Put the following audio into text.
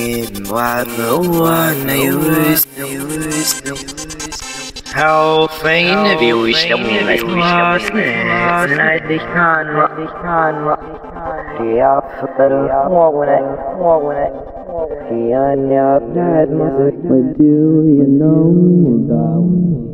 How fain vui sống lại hoa lại dich kann die Apfel morgen die an ja that must do you know